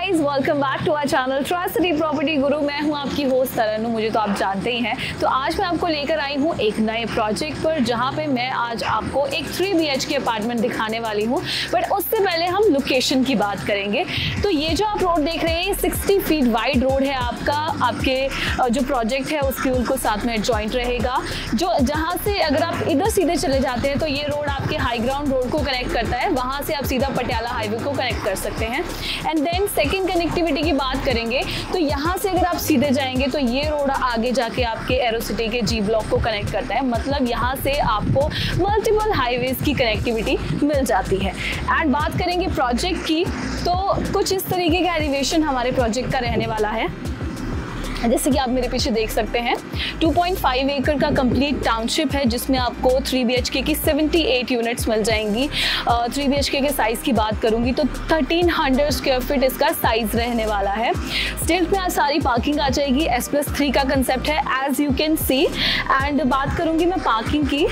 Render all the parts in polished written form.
Guys, welcome back to our channel trust city property Guru. मैं हूं आपकी होस्ट तरन्नुम, मुझे तो आप जानते ही हैं। तो आज मैं आपको लेकर आई हूं एक नए प्रोजेक्ट पर, जहां पे मैं आज आपको एक 3 BHK अपार्टमेंट दिखाने वाली हूं। बट उससे पहले हम लोकेशन की बात करेंगे। तो ये जो आप रोड देख रहे हैं, 60 फीट वाइड रोड है आपके जो प्रोजेक्ट है उसकी बिल्कुल साथ में जॉइंट रहेगा। जहाँ से अगर आप इधर सीधे चले जाते हैं तो ये रोड आपके हाई ग्राउंड रोड को कनेक्ट करता है, वहाँ से आप सीधा पटियाला हाईवे को कनेक्ट कर सकते हैं। एंड देन सेकंड कनेक्टिविटी की बात करेंगे तो यहाँ से अगर आप सीधे जाएंगे तो ये रोड आगे जाके आपके एरोसिटी के जी ब्लॉक को कनेक्ट करता है। मतलब यहाँ से आपको मल्टीपल हाईवेज की कनेक्टिविटी मिल जाती है। एंड बात करेंगे प्रोजेक्ट की, तो कुछ इस तरीके का एलिवेशन हमारे प्रोजेक्ट का रहने वाला है। जैसे कि आप मेरे पीछे देख सकते हैं, 2.5 एकड़ का कंप्लीट टाउनशिप है, जिसमें आपको 3 BHK की 78 यूनिट्स मिल जाएंगी। 3 BHK के साइज़ की बात करूंगी तो 1300 स्क्वायर फीट इसका साइज़ रहने वाला है। स्टेट में आज सारी पार्किंग आ जाएगी। S+3 का कंसेप्ट है, as you can see. And बात करूंगी मैं पार्किंग की,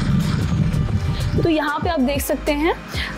तो यहाँ पे आप देख सकते हैं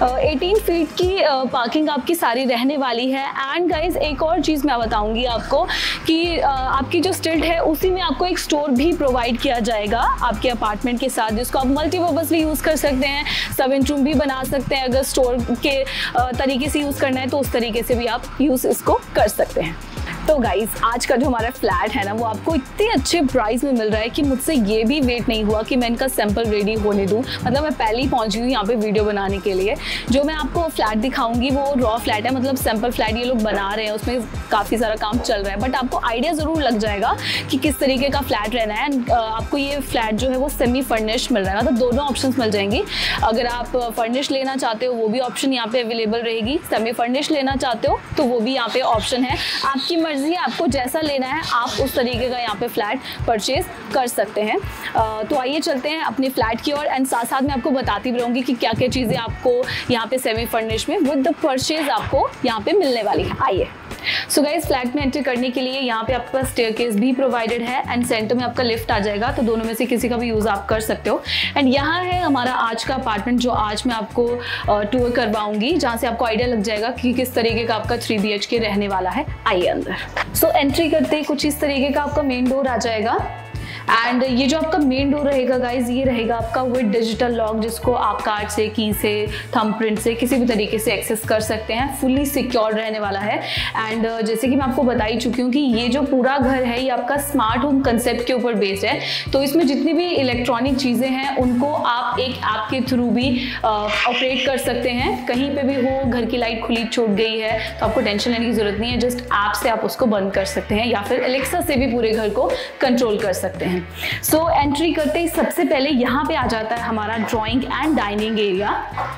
18 फीट की पार्किंग आपकी सारी रहने वाली है। एंड गाइज, एक और चीज़ मैं बताऊंगी आपको कि आपकी जो स्टिल्ट है उसी में आपको एक स्टोर भी प्रोवाइड किया जाएगा आपके अपार्टमेंट के साथ, जिसको आप मल्टीपर्पज़ली यूज़ कर सकते हैं। सब इंटरूम भी बना सकते हैं। अगर स्टोर के तरीके से यूज़ करना है तो उस तरीके से भी आप यूज़ इसको कर सकते हैं। तो गाइज, आज का जो हमारा फ्लैट है ना, वो आपको इतने अच्छे प्राइस में मिल रहा है कि मुझसे ये भी वेट नहीं हुआ कि मैं इनका सैंपल रेडी होने दूं। मतलब मैं पहले ही पहुंच गई हूँ यहाँ पे वीडियो बनाने के लिए। जो मैं आपको फ्लैट दिखाऊंगी वो रॉ फ्लैट है, मतलब सैंपल फ्लैट ये लोग बना रहे हैं, उसमें काफ़ी सारा काम चल रहा है। बट आपको आइडिया ज़रूर लग जाएगा कि किस तरीके का फ्लैट रहना है। आपको ये फ्लैट जो है वो सेमी फर्निश मिल रहा है, मतलब दोनों ऑप्शन मिल जाएंगी। अगर आप फर्निश लेना चाहते हो वो भी ऑप्शन यहाँ पे अवेलेबल रहेगी, सेमी फर्निश लेना चाहते हो तो वो भी यहाँ पे ऑप्शन है। आपकी मर्जी है, आपको जैसा लेना है आप उस तरीके का यहाँ पे फ्लैट परचेज कर सकते हैं। तो आइए चलते हैं अपने फ्लैट की ओर। एंड साथ साथ मैं आपको बताती भी रहूँगी कि क्या क्या चीज़ें आपको यहाँ पे सेमी फर्निश में विद द परचेज आपको यहाँ पे मिलने वाली है। आइए। सो गाइस, फ्लैट में एंटर करने के लिए यहाँ पे आपके पास स्टेयरकेस भी प्रोवाइडेड है एंड सेंटर में आपका लिफ्ट आ जाएगा, तो दोनों में से किसी का भी यूज़ आप कर सकते हो। एंड यहाँ है हमारा आज का अपार्टमेंट, जो आज मैं आपको टूर करवाऊंगी, जहाँ से आपको आइडिया लग जाएगा कि किस तरीके का आपका 3 BHK रहने वाला है। आइए अंदर। सो एंट्री करते ही कुछ इस तरीके का आपका मेन डोर आ जाएगा। एंड ये जो आपका मेन डोर रहेगा गाइज, ये रहेगा आपका विद डिजिटल लॉक, जिसको आप कार्ड से, की से, थंबप्रिंट से किसी भी तरीके से एक्सेस कर सकते हैं। फुली सिक्योर रहने वाला है। एंड जैसे कि मैं आपको बता ही चुकी हूँ कि ये जो पूरा घर है ये आपका स्मार्ट होम कंसेप्ट के ऊपर बेस्ड है। तो इसमें जितनी भी इलेक्ट्रॉनिक चीज़ें हैं उनको आप एक ऐप के थ्रू भी ऑपरेट कर सकते हैं। कहीं पर भी हो, घर की लाइट खुली छूट गई है तो आपको टेंशन लेने की जरूरत नहीं है। जस्ट ऐप से आप उसको बंद कर सकते हैं, या फिर एलेक्सा से भी पूरे घर को कंट्रोल कर सकते हैं। सो एंट्री करते ही सबसे पहले यहाँ पे आ जाता है हमारा ड्राइंग एंड डाइनिंग एरिया।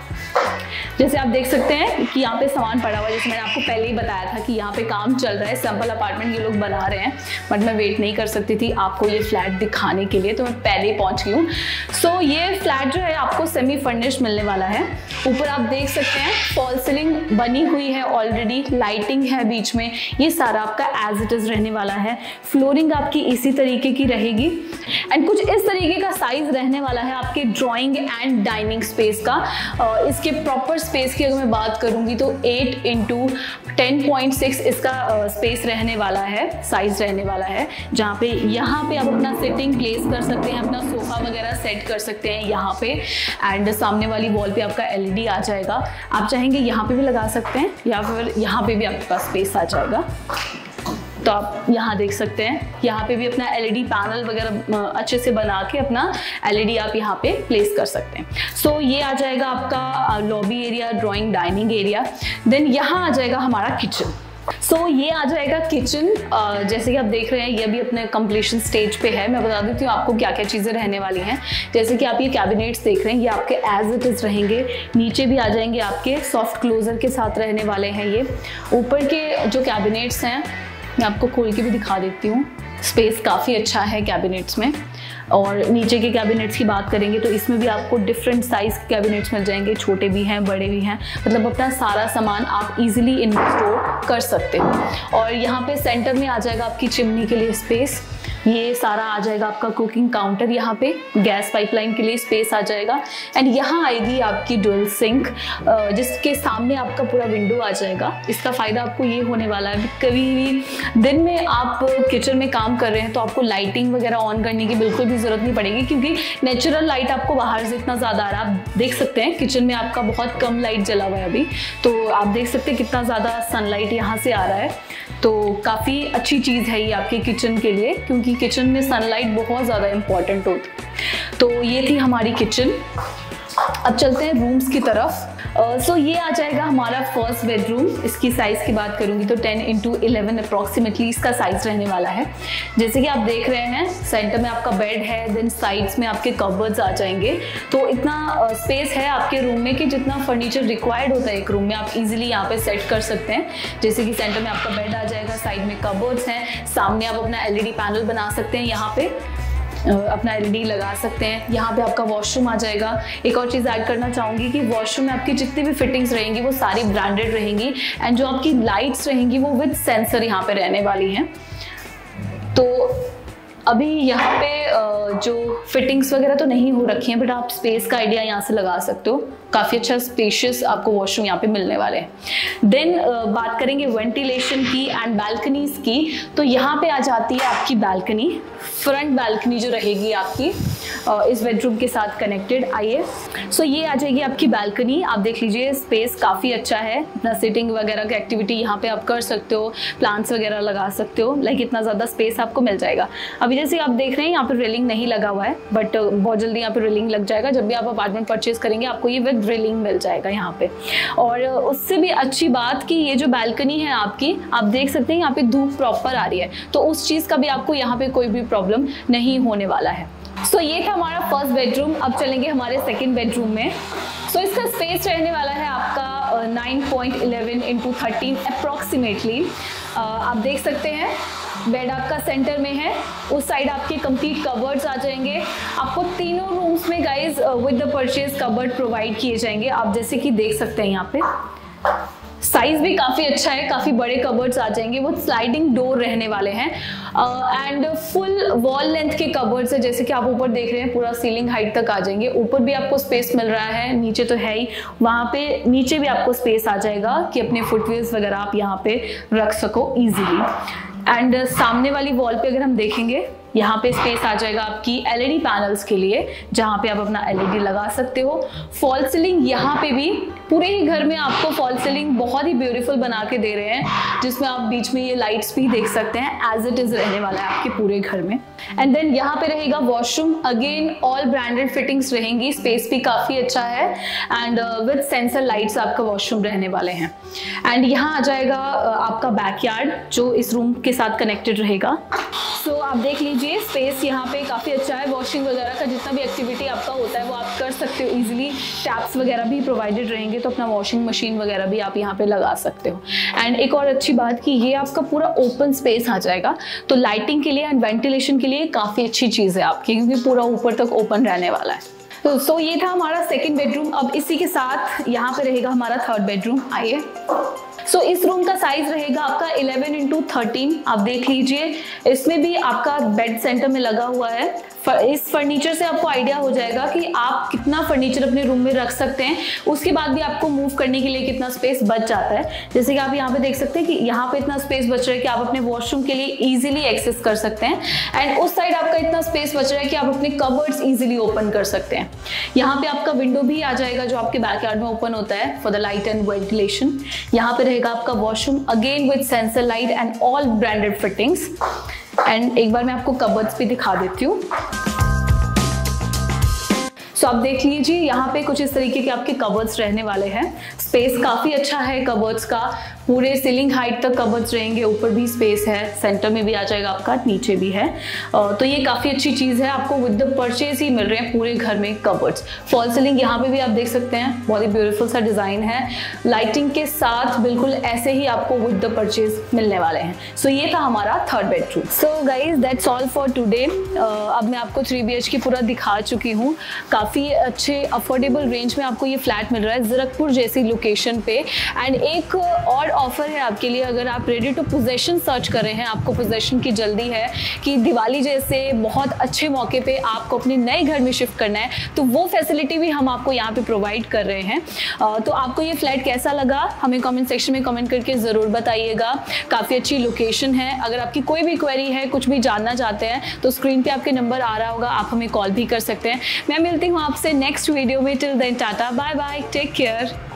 जैसे आप देख सकते हैं कि यहाँ पे सामान पड़ा हुआ है, जैसे मैंने आपको पहले ही बताया था कि यहाँ पे काम चल रहा है, सैंपल अपार्टमेंट ये लोग बना रहे हैं। बट मैं वेट नहीं कर सकती थी आपको ये फ्लैट दिखाने के लिए, तो मैं पहले ही पहुँच गई हूँ। सो ये फ्लैट जो है आपको सेमी फर्निश मिलने वाला है। ऊपर आप देख सकते हैं फॉल सीलिंग बनी हुई है ऑलरेडी, लाइटिंग है बीच में, ये सारा आपका एज इट इज़ रहने वाला है। फ्लोरिंग आपकी इसी तरीके की रहेगी। एंड कुछ इस तरीके का साइज रहने वाला है आपके ड्राइंग एंड डाइनिंग स्पेस का। इसके प्रॉपर स्पेस की अगर मैं बात करूंगी तो 8 × 10.6 इसका स्पेस रहने वाला है, साइज रहने वाला है, जहाँ पे यहाँ पे आप अपना सिटिंग प्लेस कर सकते हैं, अपना सोफा वगैरह सेट कर सकते हैं यहाँ पे। एंड सामने वाली वॉल पे आपका LED आ जाएगा। आप चाहेंगे यहाँ पे भी लगा सकते हैं, या फिर यहाँ पे भी आपके पास स्पेस आ जाएगा। तो आप यहाँ देख सकते हैं, यहाँ पे भी अपना LED पैनल वगैरह अच्छे से बना के अपना LED आप यहाँ पे प्लेस कर सकते हैं। सो ये आ जाएगा आपका lobby area, drawing dining area. Then यहाँ आ जाएगा हमारा किचन। सो ये आ जाएगा किचन। जैसे कि आप देख रहे हैं ये भी अपने कंप्लीशन स्टेज पे है। मैं बता देती हूँ आपको क्या क्या चीज़ें रहने वाली हैं। जैसे कि आप ये कैबिनेट्स देख रहे हैं, ये आपके एज इट इज़ रहेंगे। नीचे भी आ जाएंगे आपके सॉफ्ट क्लोजर के साथ रहने वाले हैं ये। ऊपर के जो कैबिनेट्स हैं मैं आपको खोल के भी दिखा देती हूँ। स्पेस काफ़ी अच्छा है कैबिनेट्स में। और नीचे के कैबिनेट्स की बात करेंगे तो इसमें भी आपको डिफरेंट साइज़ के कैबिनेट्स मिल जाएंगे, छोटे भी हैं, बड़े भी हैं। मतलब अपना सारा सामान आप इजीली इनमें स्टोर कर सकते हो। और यहाँ पे सेंटर में आ जाएगा आपकी चिमनी के लिए स्पेस। ये सारा आ जाएगा आपका कुकिंग काउंटर, यहाँ पे गैस पाइपलाइन के लिए स्पेस आ जाएगा। एंड यहाँ आएगी आपकी डुअल सिंक, जिसके सामने आपका पूरा विंडो आ जाएगा। इसका फ़ायदा आपको ये होने वाला है, कभी भी दिन में आप किचन में काम कर रहे हैं तो आपको लाइटिंग वगैरह ऑन करने की बिल्कुल भी ज़रूरत नहीं पड़ेगी, क्योंकि नेचुरल लाइट आपको बाहर से इतना ज़्यादा आ रहा है। आप देख सकते हैं किचन में आपका बहुत कम लाइट जला हुआ है अभी, तो आप देख सकते हैं कितना ज़्यादा सनलाइट यहाँ से आ रहा है। तो काफ़ी अच्छी चीज़ है ये आपके किचन के लिए, क्योंकि किचन में सनलाइट बहुत ज़्यादा इम्पॉर्टेंट होती है। तो ये थी हमारी किचन। अब चलते हैं रूम्स की तरफ। सो ये आ जाएगा हमारा फर्स्ट बेडरूम। इसकी साइज़ की बात करूँगी तो 10x11 अप्रॉक्सीमेटली इसका साइज़ रहने वाला है। जैसे कि आप देख रहे हैं सेंटर में आपका बेड है, देन साइड्स में आपके कबर्ड्स आ जाएंगे। तो इतना स्पेस है आपके रूम में कि जितना फर्नीचर रिक्वायर्ड होता है एक रूम में आप इजीली यहाँ पे सेट कर सकते हैं। जैसे कि सेंटर में आपका बेड आ जाएगा, साइड में कबर्ड्स हैं, सामने आप अपना LED पैनल बना सकते हैं, यहाँ पे अपना LED लगा सकते हैं। यहाँ पे आपका वॉशरूम आ जाएगा। एक और चीज़ ऐड करना चाहूँगी कि वॉशरूम में आपकी जितनी भी फिटिंग्स रहेंगी वो सारी ब्रांडेड रहेंगी, एंड जो आपकी लाइट्स रहेंगी वो विद सेंसर यहाँ पे रहने वाली हैं। तो अभी यहाँ पे जो फिटिंग्स वगैरह तो नहीं हो रखी हैं, बट आप स्पेस का आइडिया यहाँ से लगा सकते हो। काफ़ी अच्छा स्पेशियस आपको वॉशरूम यहाँ पे मिलने वाले हैं। देन बात करेंगे वेंटिलेशन की एंड बालकनीज की। तो यहाँ पे आ जाती है आपकी बालकनी, फ्रंट बालकनी जो रहेगी आपकी इस बेडरूम के साथ कनेक्टेड। आइए, सो ये आ जाएगी आपकी बालकनी। आप देख लीजिए स्पेस काफ़ी अच्छा है, अपना सिटिंग वगैरह की एक्टिविटी यहाँ पे आप कर सकते हो, प्लांट्स वगैरह लगा सकते हो। लाइक इतना ज़्यादा स्पेस आपको मिल जाएगा। अभी जैसे आप देख रहे हैं यहाँ पे रेलिंग नहीं लगा हुआ है, बट बहुत जल्दी यहाँ पे रेलिंग लग जाएगा। जब भी आप अपार्टमेंट परचेज करेंगे आपको ये विद रेलिंग मिल जाएगा यहाँ पे। और उससे भी अच्छी बात कि ये जो बालकनी है आपकी, आप देख सकते हैं यहाँ पे धूप प्रॉपर आ रही है, तो उस चीज़ का भी आपको यहाँ पे कोई भी प्रॉब्लम नहीं होने वाला है। सो ये था हमारा फर्स्ट बेडरूम। अब चलेंगे हमारे सेकंड बेडरूम में। सो इसका स्पेस रहने वाला है आपका 9.11x13 अप्रॉक्सीमेटली। आप देख सकते हैं बेड आपका सेंटर में है, उस साइड आपके कंप्लीट कबर्ड्स आ जाएंगे। आपको तीनों रूम्स में guys with the purchase cupboard provide किए जाएंगे। आप जैसे कि देख सकते हैं यहाँ पे साइज भी काफ़ी अच्छा है, काफ़ी बड़े कबर्ड्स आ जाएंगे, वो स्लाइडिंग डोर रहने वाले हैं एंड फुल वॉल लेंथ के कबर्ड्स है। जैसे कि आप ऊपर देख रहे हैं पूरा सीलिंग हाइट तक आ जाएंगे। ऊपर भी आपको स्पेस मिल रहा है, नीचे तो है ही, वहाँ पे नीचे भी आपको स्पेस आ जाएगा कि अपने फुटवेयर्स वगैरह आप यहाँ पे रख सको ईजिली। एंड सामने वाली वॉल पे अगर हम देखेंगे यहाँ पे स्पेस आ जाएगा आपकी LED पैनल्स के लिए, जहाँ पे आप अपना LED लगा सकते हो। फॉल सीलिंग यहाँ पे भी पूरे ही घर में आपको फॉल सीलिंग बहुत ही ब्यूटीफुल बना के दे रहे हैं, जिसमें आप बीच में ये लाइट्स भी देख सकते हैं। एज इट इज रहने वाला है आपके पूरे घर में। एंड देन यहाँ पे रहेगा washroom, again all branded fittings रहेंगी, स्पेस भी काफ़ी अच्छा है एंड विद सेंसर लाइट्स आपका वॉशरूम रहने वाले हैं। एंड यहाँ आ जाएगा आपका बैकयार्ड जो इस रूम के साथ कनेक्टेड रहेगा। सो आप देख लीजिए स्पेस यहाँ पे काफ़ी अच्छा है। वॉशिंग वगैरह का जितना भी एक्टिविटी आपका होता है वो आप कर सकते हो इजीली। टैप्स वगैरह भी प्रोवाइडेड रहेंगे, तो अपना वॉशिंग मशीन वगैरह भी आप यहाँ पे लगा सकते हो। एंड एक और अच्छी बात कि ये आपका पूरा ओपन स्पेस आ जाएगा, तो लाइटिंग के लिए एंड वेंटिलेशन के लिए काफ़ी अच्छी चीज़ है आपकी, क्योंकि पूरा ऊपर तक ओपन रहने वाला है। तो ये था हमारा सेकेंड बेडरूम। अब इसी के साथ यहाँ पे रहेगा हमारा थर्ड बेडरूम। आइए, सो इस रूम का साइज रहेगा आपका 11x13। आप देख लीजिए, इसमें भी आपका बेड सेंटर में लगा हुआ है। इस फर्नीचर से आपको आइडिया हो जाएगा कि आप कितना फर्नीचर अपने रूम में रख सकते हैं, उसके बाद भी आपको मूव करने के लिए कितना स्पेस बच जाता है। जैसे कि आप यहाँ पे देख सकते हैं कि यहाँ पे इतना स्पेस बच रहा है कि आप अपने वॉशरूम के लिए इजीली एक्सेस कर सकते हैं, एंड उस साइड आपका इतना स्पेस बच रहा है कि आप अपने कबर्ड्स इजीली ओपन कर सकते हैं। यहाँ पे आपका विंडो भी आ जाएगा जो आपके बैकयार्ड में ओपन होता है for the light and ventilation. यहाँ पे रहेगा आपका washroom, again with sensor light and all branded fittings. And एक बार मैं आपको कबर्ड्स भी दिखा देती हूँ। सो आप देख लीजिए यहाँ पे कुछ इस तरीके के आपके कबर्ड्स रहने वाले हैं। स्पेस काफ़ी अच्छा है कबर्ड्स का, पूरे सीलिंग हाइट तक कबर्ड्स रहेंगे, ऊपर भी स्पेस है, सेंटर में भी आ जाएगा आपका, नीचे भी है। तो ये काफ़ी अच्छी चीज़ है, आपको विद द परचेज ही मिल रहे हैं पूरे घर में कबर्ड्स। फॉल सीलिंग यहाँ पे भी आप देख सकते हैं, बहुत ही ब्यूटीफुल सा डिज़ाइन है, लाइटिंग के साथ बिल्कुल ऐसे ही आपको विद द परचेज मिलने वाले हैं। सो ये था हमारा third bedroom. So guys that's all for today. अब मैं आपको 3 BHK पूरा दिखा चुकी हूँ। काफ़ी अच्छे अफोर्डेबल रेंज में आपको ये फ्लैट मिल रहा है ज़ीरकपुर जैसी लोकेशन पे। एंड एक और ऑफर है आपके लिए। अगर आप रेडी टू पोजेशन सर्च कर रहे हैं, आपको पोजेशन की जल्दी है कि दिवाली जैसे बहुत अच्छे मौके पे आपको अपने नए घर में शिफ्ट करना है, तो वो फैसिलिटी भी हम आपको यहाँ पे प्रोवाइड कर रहे हैं। तो आपको ये फ्लैट कैसा लगा हमें कमेंट सेक्शन में कमेंट करके ज़रूर बताइएगा। काफ़ी अच्छी लोकेशन है। अगर आपकी कोई भी क्वेरी है, कुछ भी जानना चाहते हैं, तो स्क्रीन पे आपके नंबर आ रहा होगा, आप हमें कॉल भी कर सकते हैं। मैं मिलती हूँ आपसे नेक्स्ट वीडियो में। Till then tata, bye bye, take care.